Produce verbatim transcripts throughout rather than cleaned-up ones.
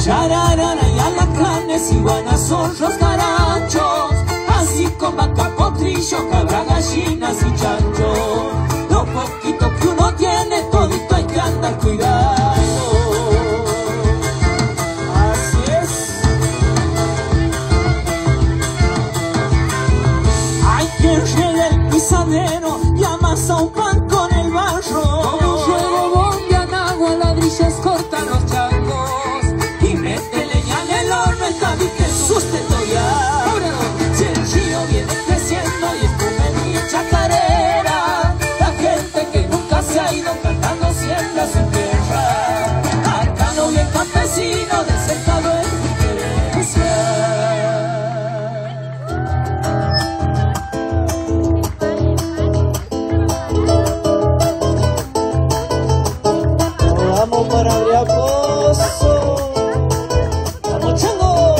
Chararara y alacranes, iguanas, zorros, caranchos, así con vaca, potrillo, cabra, gallinas y chanchos. Lo poquito que uno tiene, todito hay que andar cuidando. Así es. Hay quien riega el pisadero y amasa un pan con el barro. Con un fuego bombean agua, ladrillos cortan los changos. Y mete leña en el horno, el tabique sustento ya. Si el río viene creciendo y escupe mi chacarera, la gente que nunca se ha ido cantando siempre a su tierra. Arcano bien campesino, desertado en mi querencia. Vamos para Briaposo. Vamos, chango.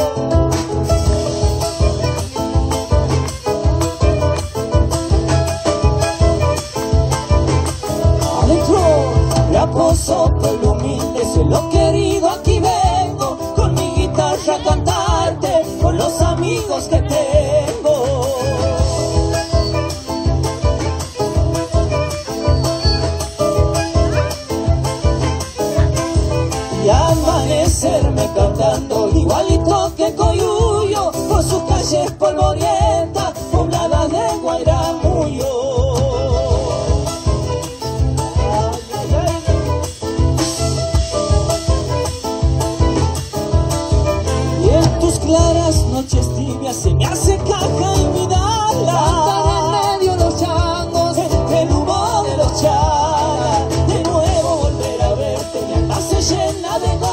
Adentro, Briaposo, pueblo humilde, suelo querido, aquí vengo con mi guitarra a cantarte, con los amigos que tengo. Y amanecerme cantando igualito que Coyuyo, por sus calles polvorientas, pobladas de Guairamullo. Ay, ay, ay. Y en tus claras noches tibias se me hace caja y mi Cantan en medio los changos, entre el humo de los charas, de nuevo volver a verte, mi alma se llena de